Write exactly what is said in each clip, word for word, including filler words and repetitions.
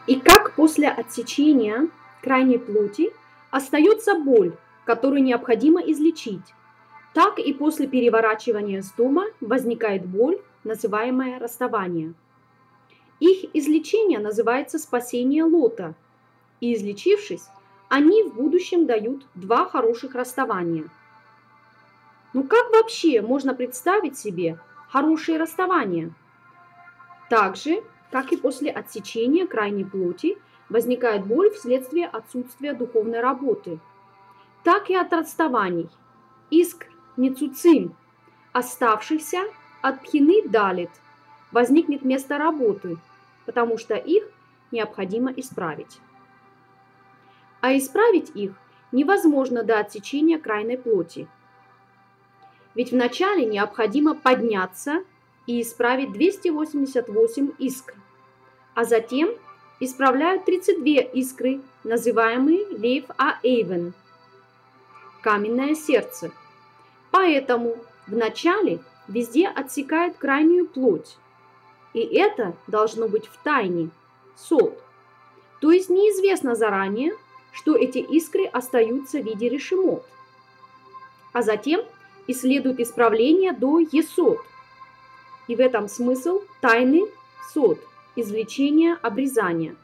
И как после отсечения крайней плоти остается боль, которую необходимо излечить, так и после переворачивания стома возникает боль, называемая расставание. Их излечение называется спасение Лота, и излечившись, они в будущем дают два хороших расставания. Ну как вообще можно представить себе хорошие расставания? Так же, как и после отсечения крайней плоти, возникает боль вследствие отсутствия духовной работы, так и от расставаний, искр нецуцим, оставшихся от пхины далит, возникнет место работы, потому что их необходимо исправить. А исправить их невозможно до отсечения крайней плоти. Ведь вначале необходимо подняться и исправить двести восемьдесят восемь искр, а затем исправляют тридцать две искры, называемые лев а-эйвен, каменное сердце. Поэтому вначале везде отсекают крайнюю плоть, и это должно быть в тайне, сот. То есть неизвестно заранее, что эти искры остаются в виде решемот. А затем и следует исправление до есот. И в этом смысл тайны сот, извлечения обрезания.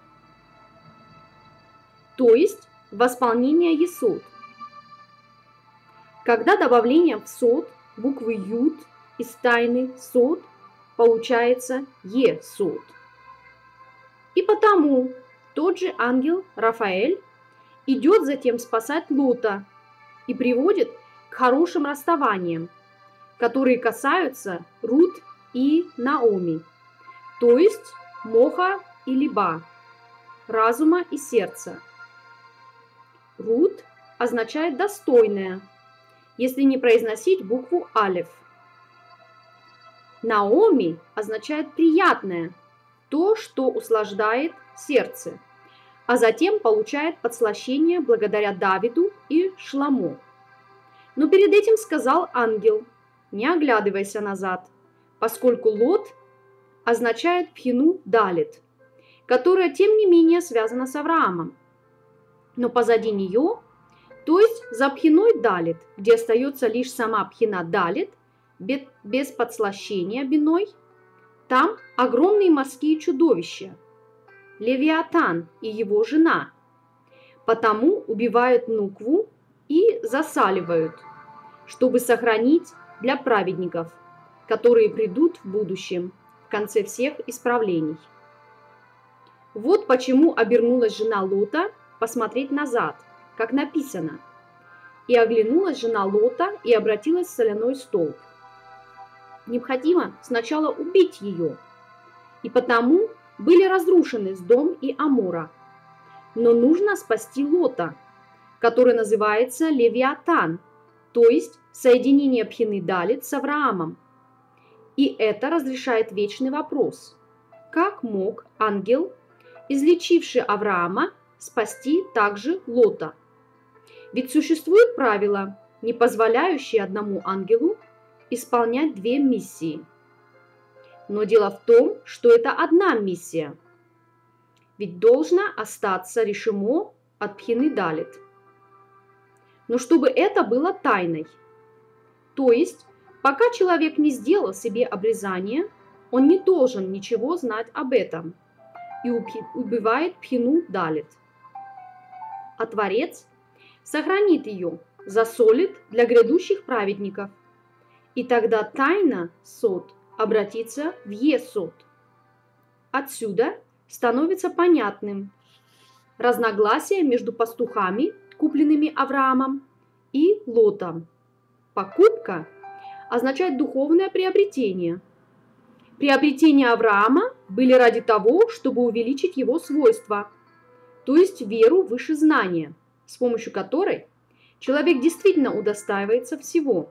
То есть восполнение есот. Когда добавлением в сот буквы ют из тайны сот получается есот. И потому тот же ангел Рафаэль идет затем спасать Лота и приводит к хорошим расставаниям, которые касаются Рут и Наоми, то есть моха и либа, разума и сердца. Рут означает достойная, если не произносить букву алеф. Наоми означает приятное, то, что услаждает сердце, а затем получает подслащение благодаря Давиду и Шламу. Но перед этим сказал ангел: не оглядывайся назад, поскольку Лот означает пхину далит, которая тем не менее связана с Авраамом. Но позади нее, то есть за пхиной далит, где остается лишь сама пхина далит, без подслащения биной, там огромные морские чудовища, Левиатан и его жена, потому убивают нукву и засаливают, чтобы сохранить для праведников, которые придут в будущем, в конце всех исправлений. Вот почему обернулась жена Лота посмотреть назад, как написано. И оглянулась жена Лота и обратилась в соляной столб. Необходимо сначала убить ее, и потому были разрушены Сдом и Амора. Но нужно спасти Лота, который называется Левиатан, то есть соединение пхины далит с Авраамом. И это разрешает вечный вопрос: как мог ангел, излечивший Авраама, спасти также Лота? Ведь существует правило, не позволяющее одному ангелу исполнять две миссии. Но дело в том, что это одна миссия. Ведь должно остаться решимо от пхины далит. Но чтобы это было тайной. То есть, пока человек не сделал себе обрезание, он не должен ничего знать об этом и убивает пхину далит. А Творец сохранит ее, засолит для грядущих праведников. И тогда тайна сот обратится в есот. Отсюда становится понятным разногласие между пастухами, купленными Авраамом, и Лотом. Покупка означает духовное приобретение. Приобретения Авраама были ради того, чтобы увеличить его свойства, то есть веру выше знания, с помощью которой человек действительно удостаивается всего.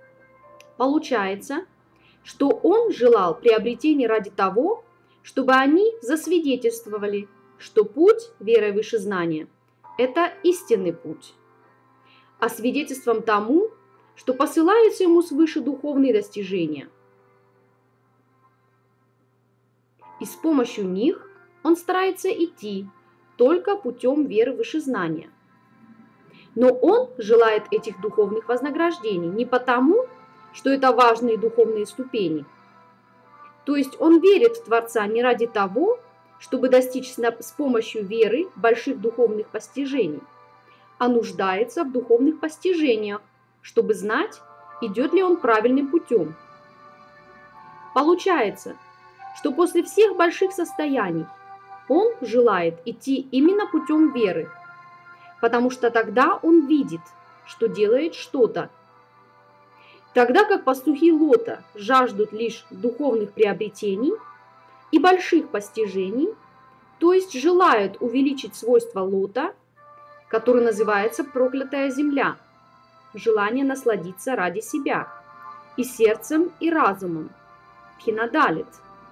Получается, что он желал приобретений ради того, чтобы они засвидетельствовали, что путь верой выше знания – это истинный путь. А свидетельством тому, что посылаются ему свыше духовные достижения. И с помощью них он старается идти только путем веры выше знания. Но он желает этих духовных вознаграждений не потому, что это важные духовные ступени. То есть он верит в Творца не ради того, чтобы достичь с помощью веры больших духовных постижений, а нуждается в духовных постижениях, чтобы знать, идет ли он правильным путем. Получается, что после всех больших состояний он желает идти именно путем веры, потому что тогда он видит, что делает что-то. Тогда как пастухи Лота жаждут лишь духовных приобретений и больших постижений, то есть желают увеличить свойства Лота, который называется проклятая земля, желание насладиться ради себя, и сердцем, и разумом, Бхина Далит.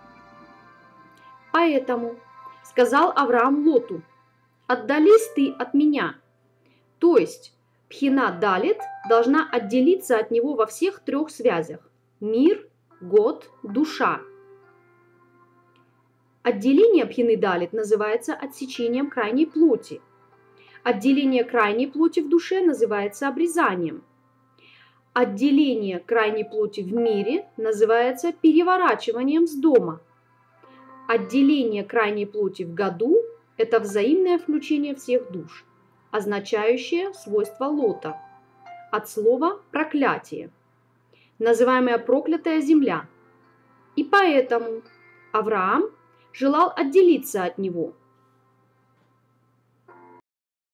Поэтому сказал Авраам Лоту: «Отдались ты от меня». То есть Бхина Далит должна отделиться от него во всех трех связях – мир, год, душа. Отделение Бхины Далит называется отсечением крайней плоти. Отделение крайней плоти в душе называется обрезанием. Отделение крайней плоти в мире называется переворачиванием с дома. Отделение крайней плоти в году – это взаимное включение всех душ, означающее свойство Лота, от слова «проклятие», называемая проклятая земля. И поэтому Авраам желал отделиться от него,